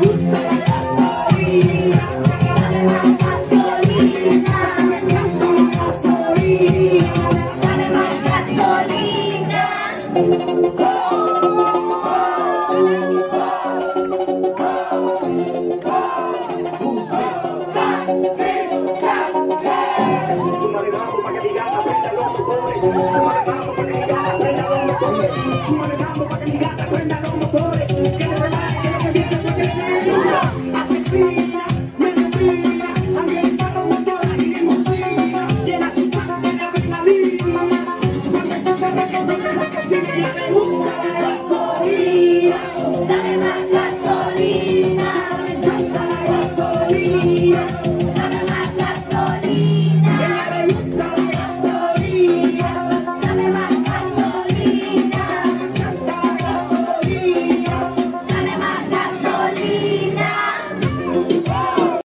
gusta la gasolina, dale más gasolina, me encanta la gasolina, dale más gasolina. Así